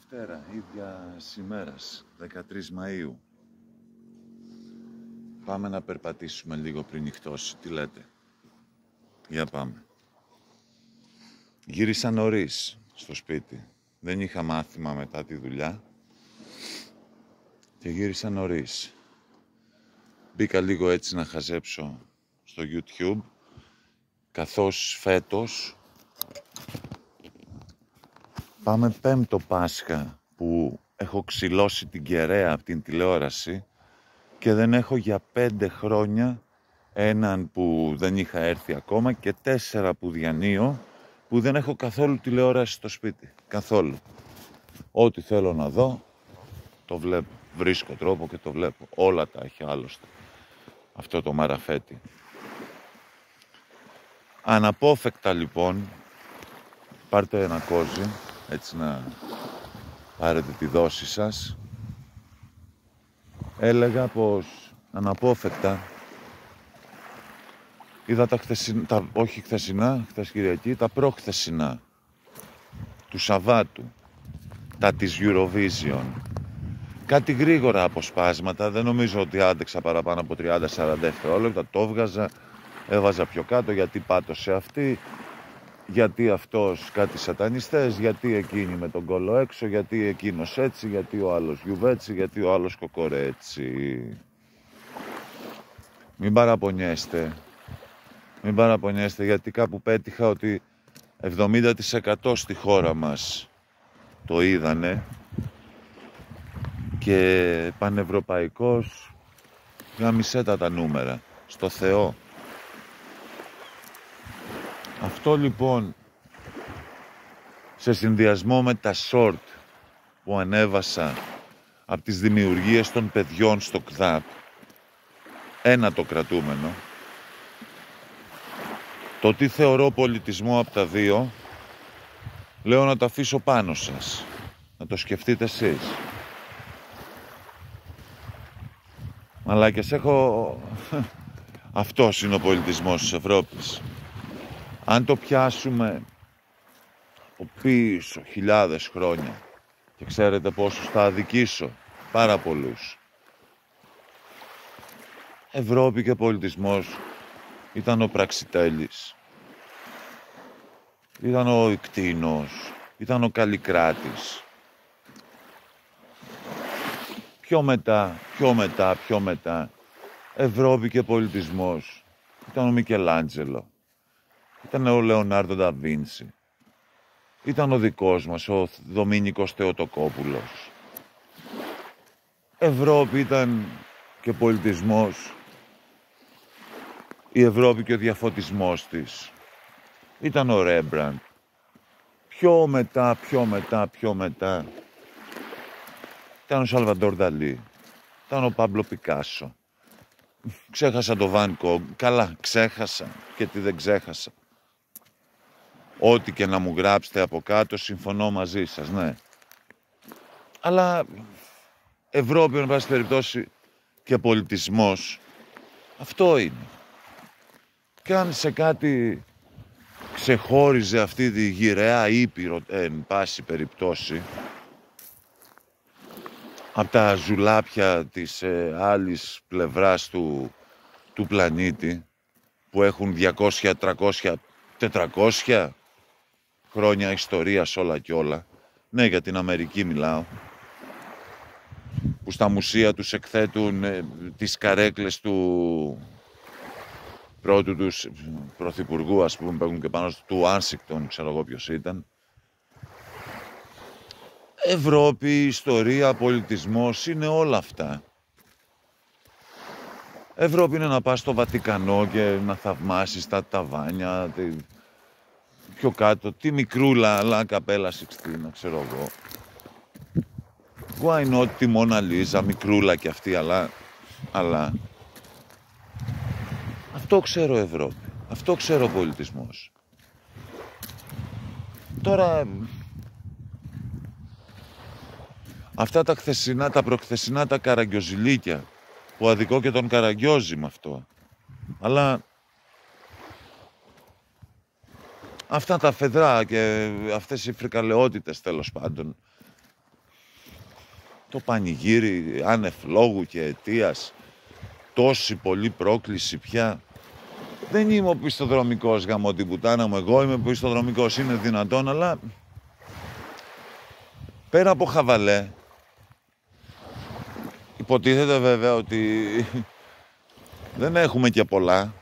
Δευτέρα, ίδια ημέρας, 13 Μαΐου. Πάμε να περπατήσουμε λίγο πριν νυχτώσει, τι λέτε? Για πάμε. Γύρισα νωρίς στο σπίτι. Δεν είχα μάθημα μετά τη δουλειά και γύρισα νωρίς. Μπήκα λίγο έτσι να χαζέψω στο YouTube, καθώς φέτος πάμε πέμπτο Πάσχα που έχω ξυλώσει την κεραία από την τηλεόραση και δεν έχω για 5 χρόνια έναν που δεν είχα έρθει ακόμα και 4 που διανύω που δεν έχω καθόλου τηλεόραση στο σπίτι. Καθόλου. Ό,τι θέλω να δω, το βλέπω. Βρίσκω τρόπο και το βλέπω. Όλα τα έχει άλλωστε. Αυτό το μαραφέτη. Αναπόφευκτα λοιπόν, πάρτε ένα κόζι, έτσι να πάρετε τη δόση σας. Έλεγα πως αναπόφευκτα είδα τα χθεσινά, όχι χθεσινά, χθες Κυριακή, τα προχθεσινά του Σαββάτου, τα της Eurovision. Κάτι γρήγορα αποσπάσματα, δεν νομίζω ότι άντεξα παραπάνω από 30-40 δευτερόλεπτα, το έβγαζα, έβαζα πιο κάτω γιατί πάτωσε αυτή, γιατί αυτός κάτι σατανιστές, γιατί εκείνη με τον κόλλο έξω, γιατί εκείνος έτσι, γιατί ο άλλος γιουβέτσι, γιατί ο άλλος κοκορέτσι. Μην παραπονιέστε γιατί κάπου πέτυχα ότι 70% στη χώρα μας το είδανε και πανευρωπαϊκός γαμισέτα τα νούμερα, στο Θεό. Αυτό λοιπόν σε συνδυασμό με τα short που ανέβασα από τις δημιουργίες των παιδιών στο ΚΔΑΠ, ένα το κρατούμενο, το τι θεωρώ πολιτισμό από τα δύο, λέω να το αφήσω πάνω σας, να το σκεφτείτε εσείς. Μαλάκες, αυτός είναι ο πολιτισμός της Ευρώπης. Αν το πιάσουμε από πίσω χιλιάδες χρόνια και ξέρετε πόσους θα αδικήσω, πάρα πολλούς. Ευρώπη και πολιτισμός ήταν ο Πραξιτέλης, ήταν ο Ικτίνος, ήταν ο Καλλικράτης. Πιο μετά, Ευρώπη και πολιτισμός ήταν ο Μικελάντζελο, ήταν ο Λεωνάρντο ντα Βίντσι, ήταν ο δικός μας, ο Δομήνικος Θεοτοκόπουλος. Ευρώπη ήταν και πολιτισμός, η Ευρώπη και ο διαφωτισμός της. Ήταν ο Ρέμπραντ. Πιο μετά, ήταν ο Σαλβαντόρ Νταλί, ήταν ο Πάμπλο Πικάσο. Ξέχασα το Βαν Κόγκ. Καλά, ξέχασα και τι δεν ξέχασα. Ό,τι και να μου γράψετε από κάτω, συμφωνώ μαζί σας, ναι. Αλλά Ευρώπη, εν πάση περιπτώσει, και πολιτισμός, αυτό είναι. Και αν σε κάτι ξεχώριζε αυτή τη γυραιά ήπειρο, εν πάση περιπτώσει, από τα ζουλάπια της άλλης πλευράς του πλανήτη, που έχουν 200, 300, 400 χρόνια ιστορίας όλα και όλα. Ναι, για την Αμερική μιλάω. Που στα μουσεία τους εκθέτουν τις καρέκλες του πρώτου τους πρωθυπουργού, ας πούμε, που έχουν και πάνω του Άνσικτον, ξέρω εγώ ποιος ήταν. Ευρώπη, ιστορία, πολιτισμός, είναι όλα αυτά. Ευρώπη είναι να πας στο Βατικανό και να θαυμάσεις τα ταβάνια, πιο κάτω, τη μικρούλα, αλλά καπέλα Σιξτίνα, ξέρω εγώ. Why not τη Μόνα Λίζα, μικρούλα κι αυτή, αλλά... Αυτό ξέρω Ευρώπη, αυτό ξέρω πολιτισμός. Τώρα... Αυτά τα χθεσινά, τα προχθεσινά, τα καραγκιόζηλίκια, που αδικώ και τον Καραγκιόζη με αυτό. Αλλά αυτά τα φεδρά και αυτές οι φρικαλαιότητες, τέλος πάντων, το πανηγύρι άνευ λόγου και αιτίας, τόση πολλή πρόκληση πια. Δεν είμαι ο πιστοδρομικός, γαμώ την πουτάνα μου, εγώ είμαι πιστοδρομικός, είναι δυνατόν, αλλά πέρα από χαβαλέ, υποτίθεται βέβαια ότι δεν έχουμε και πολλά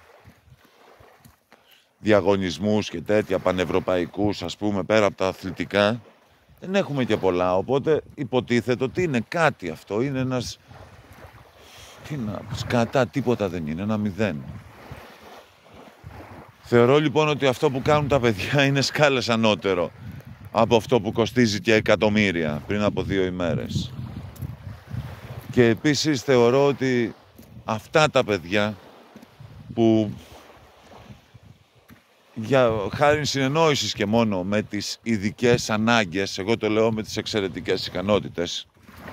διαγωνισμούς και τέτοια πανευρωπαϊκούς, ας πούμε, πέρα από τα αθλητικά. Δεν έχουμε και πολλά, οπότε υποτίθεται ότι είναι κάτι αυτό, είναι ένας... Τι να πεις, κατά τίποτα δεν είναι, ένα μηδέν. Θεωρώ λοιπόν ότι αυτό που κάνουν τα παιδιά είναι σκάλες ανώτερο από αυτό που κοστίζει και εκατομμύρια πριν από 2 ημέρες. Και επίσης θεωρώ ότι αυτά τα παιδιά που για χάρη συνεννόησης και μόνο με τις ειδικές ανάγκες, εγώ το λέω με τις εξαιρετικές ικανότητες,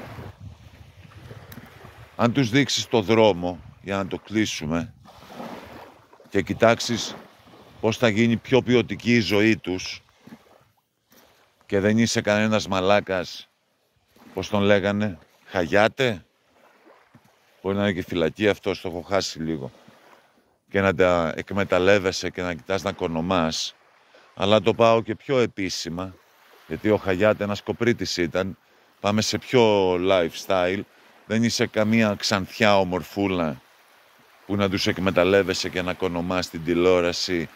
αν τους δείξεις το δρόμο για να το κλείσουμε και κοιτάξεις πώς θα γίνει πιο ποιοτική η ζωή τους και δεν είσαι κανένας μαλάκας, πώς τον λέγανε, Χαγιάτε, μπορεί να είναι και φυλακή αυτός, το έχω χάσει λίγο, και να τα εκμεταλλεύεσαι και να κοιτάς να κονομάς, αλλά το πάω και πιο επίσημα, γιατί ο Χαγιάτε ένας κοπρίτης ήταν, πάμε σε πιο lifestyle, δεν είσαι καμία ξανθιά ομορφούλα που να τους εκμεταλλεύεσαι και να κονομάς την τηλεόραση,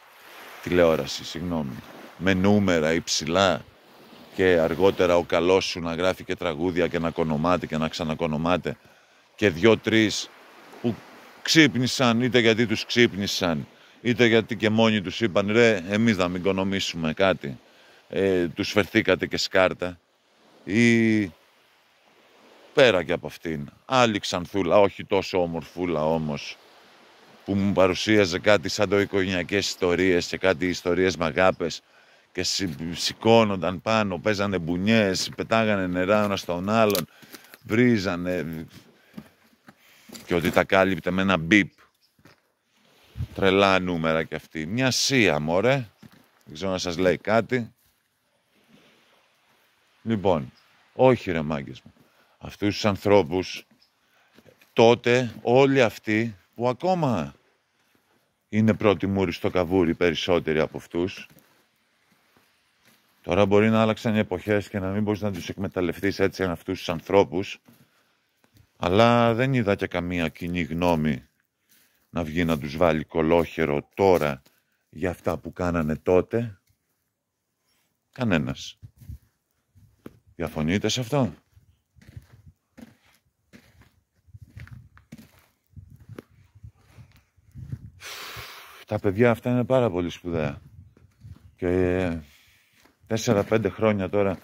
με νούμερα υψηλά και αργότερα ο καλός σου να γράφει και τραγούδια και να κονομάται και να ξανακονομάται και 2-3 που ξύπνησαν είτε γιατί τους ξύπνησαν είτε γιατί και μόνοι τους είπαν ρε εμείς να μην κονομήσουμε κάτι, τους φερθήκατε και σκάρτα, ή πέρα και από αυτήν άλλη ξανθούλα, όχι τόσο όμορφούλα όμως, που μου παρουσίαζε κάτι σαν το οικογενειακές ιστορίες και κάτι ιστορίες με αγάπες και σηκώνονταν πάνω, παίζανε μπουνιές, πετάγανε νερά ένας στον άλλον, βρίζανε και ότι τα κάλυπτε με ένα μπιπ. Τρελά νούμερα κι αυτή. Μια σία μωρέ, δεν ξέρω να σας λέει κάτι. Λοιπόν, όχι ρε μάγκες μου, αυτούς τους ανθρώπους τότε όλοι αυτοί που ακόμα είναι πρώτη μούρη στο καβούρι, περισσότεροι από αυτούς. Τώρα μπορεί να άλλαξαν οι εποχές και να μην μπορείς να τους εκμεταλλευτείς έτσι αυτούς τους ανθρώπους, αλλά δεν είδα και καμία κοινή γνώμη να βγει να τους βάλει κολόχερο τώρα για αυτά που κάνανε τότε. Κανένας. Διαφωνείτε σε αυτό? Τα παιδιά αυτά είναι πάρα πολύ σπουδαία. Και 4-5 χρόνια τώρα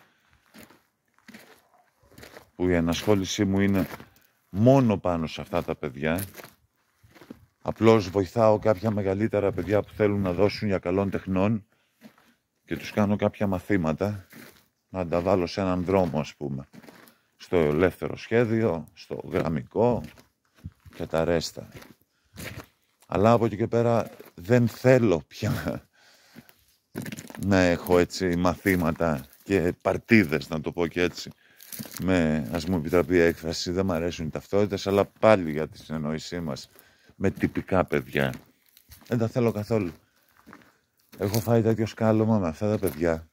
που η ενασχόλησή μου είναι μόνο πάνω σε αυτά τα παιδιά. Απλώς βοηθάω κάποια μεγαλύτερα παιδιά που θέλουν να δώσουν για καλών τεχνών και τους κάνω κάποια μαθήματα να τα βάλω σε έναν δρόμο, ας πούμε. Στο ελεύθερο σχέδιο, στο γραμμικό και τα ρέστα. Αλλά από εκεί και πέρα δεν θέλω πια να έχω έτσι μαθήματα και παρτίδες, να το πω και έτσι, με, ας μου επιτραπεί η έκφραση, δεν μου αρέσουν οι ταυτότητες, αλλά πάλι για τη συνεννόησή μας με τυπικά παιδιά. Δεν τα θέλω καθόλου. Έχω φάει τέτοιο σκάλωμα με αυτά τα παιδιά.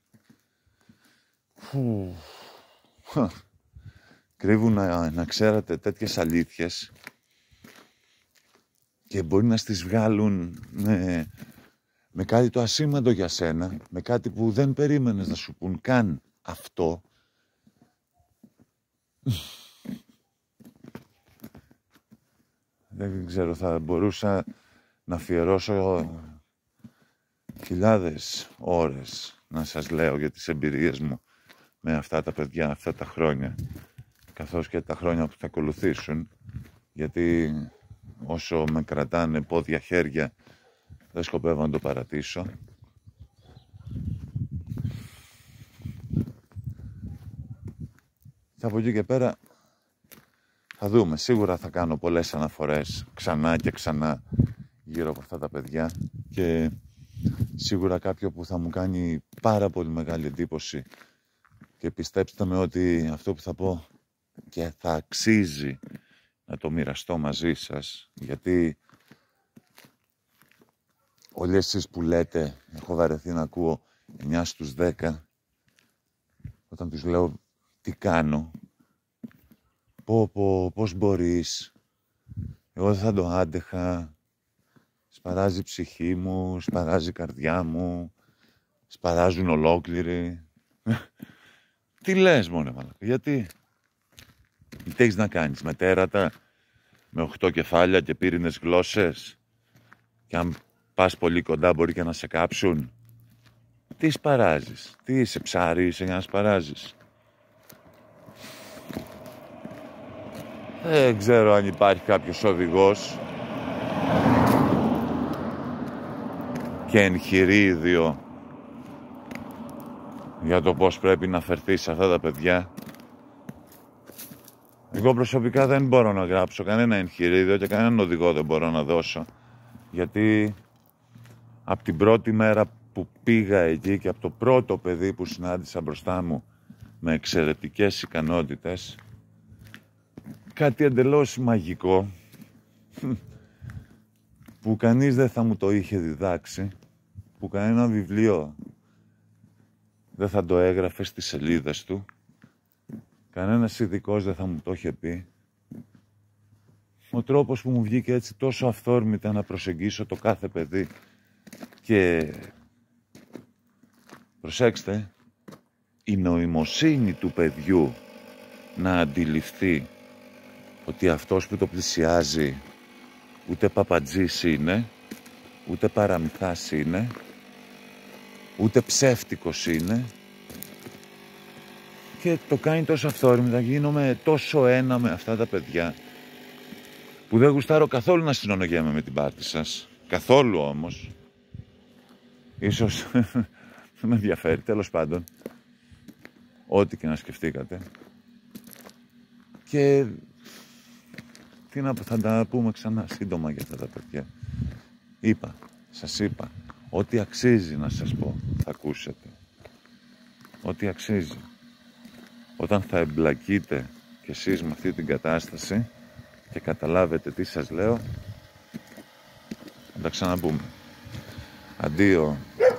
Κρύβουν, να ξέρατε, τέτοιες αλήθειες και μπορεί να στις βγάλουν με κάτι το ασήμαντο για σένα, με κάτι που δεν περίμενες να σου πουν καν αυτό. Δεν ξέρω, θα μπορούσα να αφιερώσω χιλιάδες ώρες να σας λέω για τις εμπειρίες μου με αυτά τα παιδιά, αυτά τα χρόνια, καθώς και τα χρόνια που θα ακολουθήσουν, γιατί όσο με κρατάνε πόδια χέρια δεν σκοπεύω να το παρατήσω. Και από εκεί και πέρα θα δούμε. Σίγουρα θα κάνω πολλές αναφορές ξανά και ξανά γύρω από αυτά τα παιδιά και σίγουρα κάποιο που θα μου κάνει πάρα πολύ μεγάλη εντύπωση και πιστέψτε με ότι αυτό που θα πω και θα αξίζει να το μοιραστώ μαζί σας, γιατί όλοι εσείς που λέτε, έχω βαρεθεί να ακούω 9 στους 10, όταν τους λέω τι κάνω, πώς μπορείς, εγώ δεν θα το άντεχα, σπαράζει η ψυχή μου, σπαράζει η καρδιά μου, σπαράζουν ολόκληροι. Τι λες μόνε μαλάκα, γιατί? Τι έχεις να κάνεις, με τέρατα, με 8 κεφάλια και πύρινες γλώσσες, και αν πας πολύ κοντά μπορεί και να σε κάψουν? Τι σπαράζεις, τι είσαι, ψάρι είσαι για να σπαράζεις? Δεν ξέρω αν υπάρχει κάποιος οδηγός και εγχειρίδιο για το πώς πρέπει να φερθείς σε αυτά τα παιδιά. Εγώ προσωπικά δεν μπορώ να γράψω κανένα εγχειρίδιο και κανέναν οδηγό δεν μπορώ να δώσω, γιατί από την πρώτη μέρα που πήγα εκεί και από το πρώτο παιδί που συνάντησα μπροστά μου με εξαιρετικές ικανότητες, κάτι εντελώς μαγικό που κανείς δεν θα μου το είχε διδάξει, που κανένα βιβλίο δεν θα το έγραφε στις σελίδες του, κανένας ειδικός δεν θα μου το είχε πει. Ο τρόπος που μου βγήκε έτσι τόσο αυθόρμητα να προσεγγίσω το κάθε παιδί, και προσέξτε, η νοημοσύνη του παιδιού να αντιληφθεί ότι αυτός που το πλησιάζει ούτε παπατζής είναι, ούτε παραμυθάς είναι, ούτε ψεύτικος είναι, και το κάνει τόσο αυθόρμητα. Γίνομαι τόσο ένα με αυτά τα παιδιά που δεν γουστάρω καθόλου να συνονογέμαι με την πάρτι σας. Καθόλου όμως. Ίσως δεν με ενδιαφέρει, τέλος πάντων. Ό,τι και να σκεφτήκατε. Και τι να, θα τα πούμε ξανά σύντομα για αυτά τα παιδιά. Σας είπα, ό,τι αξίζει να σας πω, θα ακούσετε. Ό,τι αξίζει. Όταν θα εμπλακείτε κι εσείς με αυτή την κατάσταση και καταλάβετε τι σας λέω, θα τα ξαναπούμε. Αντίο.